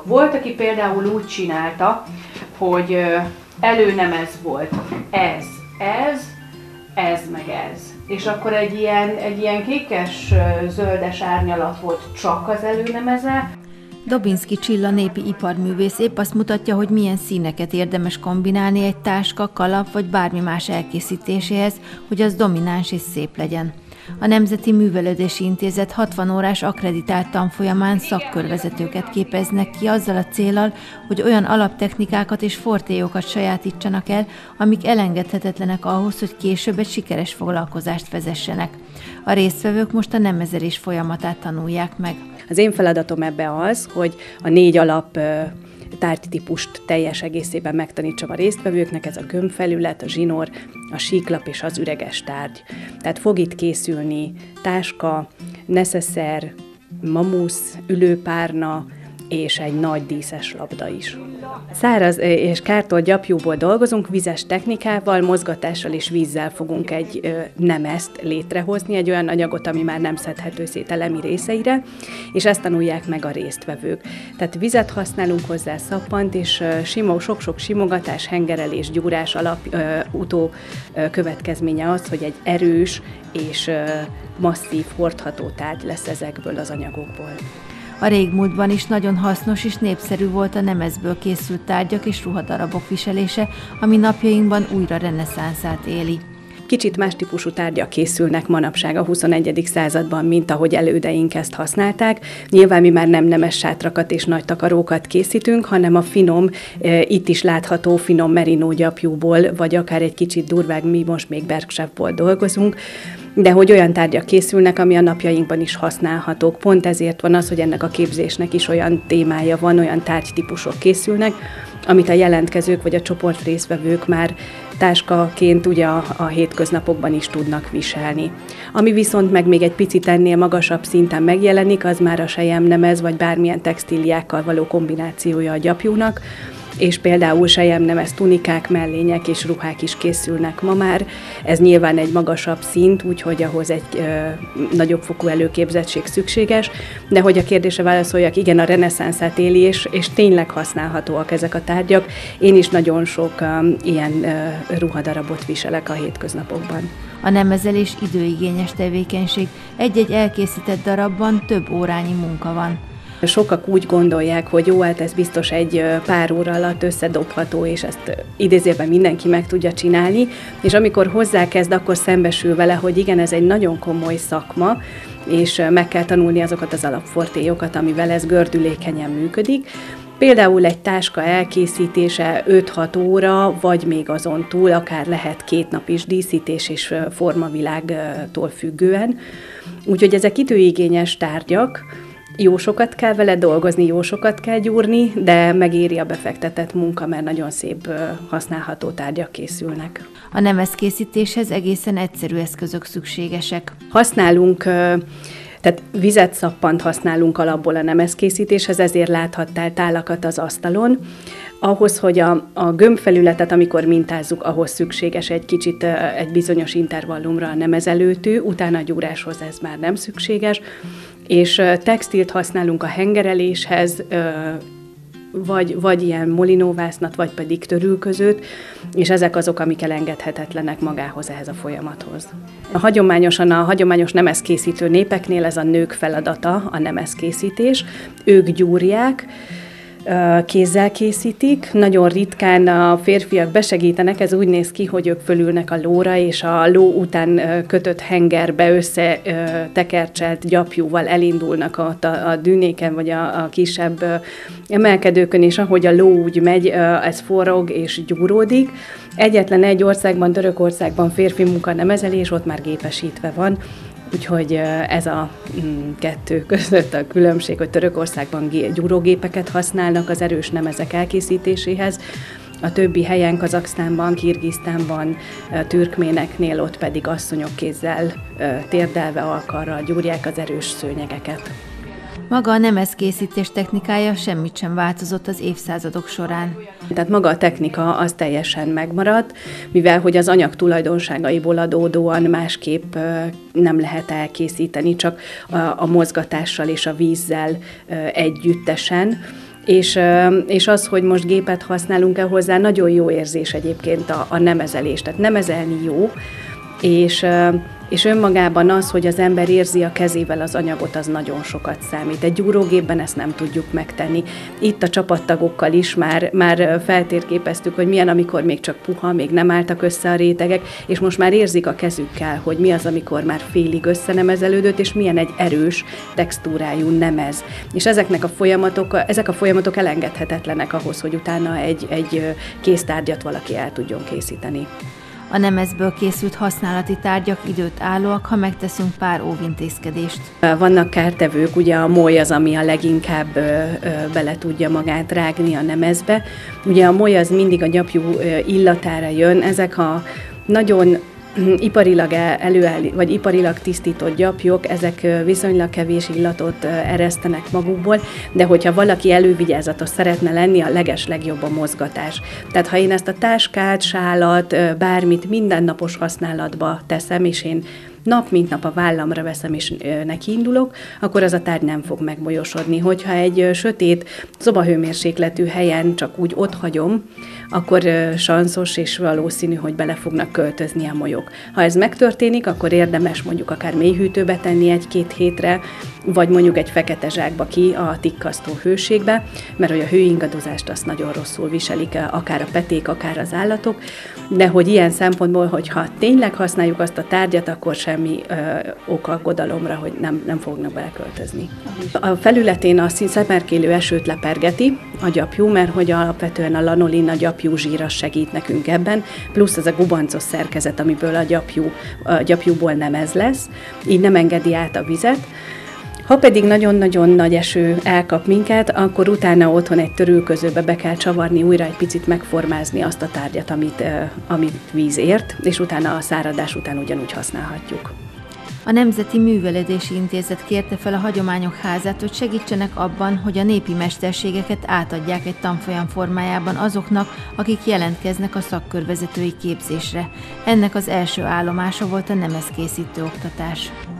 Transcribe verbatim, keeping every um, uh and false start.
Volt, aki például úgy csinálta, hogy előnemez volt ez, ez, ez meg ez. És akkor egy ilyen, egy ilyen kékes-zöldes árnyalat volt csak az előnemeze. Dobinszky Csilla népi iparművész épp azt mutatja, hogy milyen színeket érdemes kombinálni egy táska, kalap vagy bármi más elkészítéséhez, hogy az domináns és szép legyen. A Nemzeti Művelődési Intézet hatvan órás akkreditált tanfolyamán szakkörvezetőket képeznek ki azzal a céllal, hogy olyan alaptechnikákat és fortéjokat sajátítsanak el, amik elengedhetetlenek ahhoz, hogy később egy sikeres foglalkozást vezessenek. A résztvevők most a nemezelés folyamatát tanulják meg. Az én feladatom ebbe az, hogy a négy alap tárgytípust teljes egészében megtanítsam a résztvevőknek, ez a gömbfelület, a zsinór, a síklap és az üreges tárgy. Tehát fog itt készülni táska, neszeszer, mamusz, ülőpárna és egy nagy díszes labda is. Száraz és kártolt gyapjúból dolgozunk, vizes technikával, mozgatással és vízzel fogunk egy nemezt létrehozni, egy olyan anyagot, ami már nem szedhető szét elemi részeire, és ezt tanulják meg a résztvevők. Tehát vizet használunk hozzá, szappant, és sima, sok-sok simogatás, hengerelés, gyúrás alap ö, utó ö, következménye az, hogy egy erős és ö, masszív, hordható tárgy lesz ezekből az anyagokból. A régmúltban is nagyon hasznos és népszerű volt a nemezből készült tárgyak és ruhadarabok viselése, ami napjainkban újra reneszánszát éli. Kicsit más típusú tárgyak készülnek manapság a huszonegyedik században, mint ahogy elődeink ezt használták. Nyilván mi már nem nemes sátrakat és nagy takarókat készítünk, hanem a finom, itt is látható finom merino gyapjúból, vagy akár egy kicsit durvább, mi most még bergschafból dolgozunk, de hogy olyan tárgyak készülnek, ami a napjainkban is használhatók. Pont ezért van az, hogy ennek a képzésnek is olyan témája van, olyan tárgytípusok készülnek, amit a jelentkezők vagy a csoport résztvevők már táskaként ugye a, a hétköznapokban is tudnak viselni. Ami viszont meg még egy picit ennél magasabb szinten megjelenik, az már a selyemnemez vagy bármilyen textíliákkal való kombinációja a gyapjúnak, és például selyemnemez tunikák, mellények és ruhák is készülnek ma már. Ez nyilván egy magasabb szint, úgyhogy ahhoz egy ö, nagyobb fokú előképzettség szükséges, de hogy a kérdésre válaszoljak, igen, a reneszánszát éli, és, és tényleg használhatóak ezek a tárgyak. Én is nagyon sok ö, ilyen ö, ruhadarabot viselek a hétköznapokban. A nemezelés időigényes tevékenység. Egy-egy elkészített darabban több órányi munka van. Sokak úgy gondolják, hogy jó, hát ez biztos egy pár óra alatt összedobható, és ezt idézőben mindenki meg tudja csinálni, és amikor hozzákezd, akkor szembesül vele, hogy igen, ez egy nagyon komoly szakma, és meg kell tanulni azokat az alapfortélyokat, amivel ez gördülékenyen működik. Például egy táska elkészítése öt-hat óra, vagy még azon túl, akár lehet két nap is díszítés és formavilágtól függően. Úgyhogy ezek időigényes tárgyak, jó sokat kell vele dolgozni, jó sokat kell gyúrni, de megéri a befektetett munka, mert nagyon szép használható tárgyak készülnek. A nemezkészítéshez egészen egyszerű eszközök szükségesek. Használunk, tehát vizet, szappant használunk alapból a nemezkészítéshez, ezért láthattál tálakat az asztalon. Ahhoz, hogy a, a gömbfelületet, amikor mintázzuk, ahhoz szükséges egy kicsit egy bizonyos intervallumra a nemezelőtű, utána a gyúráshoz ez már nem szükséges, és textilt használunk a hengereléshez, vagy, vagy ilyen molinóvásznat, vagy pedig törülközőt, és ezek azok, amik elengedhetetlenek magához, ehhez a folyamathoz. A hagyományosan, a hagyományos nemezkészítő népeknél ez a nők feladata, a nemezkészítés. Ők gyúrják, kézzel készítik, nagyon ritkán a férfiak besegítenek, ez úgy néz ki, hogy ők fölülnek a lóra, és a ló után kötött hengerbe összetekercselt gyapjúval elindulnak ott a, a dűnéken, vagy a, a kisebb emelkedőkön, és ahogy a ló úgy megy, ez forog és gyúródik. Egyetlen egy országban, Törökországban férfi munka nemezelés, ott már gépesítve van, úgyhogy ez a kettő között a különbség, hogy Törökországban gyúrógépeket használnak az erős nemezek elkészítéséhez, a többi helyen, Kazaksztánban, Kirgisztánban, türkméneknél ott pedig asszonyok kézzel térdelve alkarral gyúrják az erős szőnyegeket. Maga a nemezkészítés technikája semmit sem változott az évszázadok során. Tehát maga a technika az teljesen megmaradt, mivel hogy az anyag tulajdonságaiból adódóan másképp nem lehet elkészíteni, csak a mozgatással és a vízzel együttesen, És, és az, hogy most gépet használunk-e hozzá, nagyon jó érzés egyébként a, a nemezelés. Tehát nemezelni jó, és, és önmagában az, hogy az ember érzi a kezével az anyagot, az nagyon sokat számít. Egy gyúrógépben ezt nem tudjuk megtenni. Itt a csapattagokkal is már, már feltérképeztük, hogy milyen, amikor még csak puha, még nem álltak össze a rétegek, és most már érzik a kezükkel, hogy mi az, amikor már félig összenemezelődött, és milyen egy erős textúrájú nemez. És ezeknek a folyamatok, ezek a folyamatok elengedhetetlenek ahhoz, hogy utána egy, egy kéztárgyat valaki el tudjon készíteni. A nemezből készült használati tárgyak időt állóak, ha megteszünk pár óvintézkedést. Vannak kártevők, ugye a moly az, ami a leginkább ö, ö, bele tudja magát rágni a nemezbe. Ugye a moly az mindig a gyapjú ö, illatára jön, ezek a nagyon iparilag előállít, vagy iparilag tisztított gyapjok, ezek viszonylag kevés illatot eresztenek magukból, de hogyha valaki elővigyázatos szeretne lenni, a leges legjobb a mozgatás. Tehát ha én ezt a táskát, sálat, bármit mindennapos használatba teszem, és én nap mint nap a vállamra veszem és nekiindulok, akkor az a tárgy nem fog megmolyosodni. Hogyha egy sötét szobahőmérsékletű helyen csak úgy ott hagyom, akkor sanszos és valószínű, hogy bele fognak költözni a molyok. Ha ez megtörténik, akkor érdemes mondjuk akár mélyhűtőbe tenni egy-két hétre, vagy mondjuk egy fekete zsákba ki a tikkasztó hőségbe, mert hogy a hőingadozást azt nagyon rosszul viselik akár a peték, akár az állatok, de hogy ilyen szempontból, hogyha tényleg használjuk azt a tárgyat, akkor semmi ö, ok aggodalomra, hogy nem, nem fognak beleköltözni. A felületén a szemerkélő esőt lepergeti a gyapjú, mert hogy alapvetően a lanolin, a gyapjú zsír az segít nekünk ebben, plusz ez a gubancos szerkezet, amiből a, gyapjú, a gyapjúból nemez lesz, így nem engedi át a vizet. Ha pedig nagyon-nagyon nagy eső elkap minket, akkor utána otthon egy törülközőbe be kell csavarni, újra egy picit megformázni azt a tárgyat, amit, amit víz ért, és utána a száradás után ugyanúgy használhatjuk. A Nemzeti Művelődési Intézet kérte fel a Hagyományok Házát, hogy segítsenek abban, hogy a népi mesterségeket átadják egy tanfolyam formájában azoknak, akik jelentkeznek a szakkörvezetői képzésre. Ennek az első állomása volt a nemezkészítő oktatás.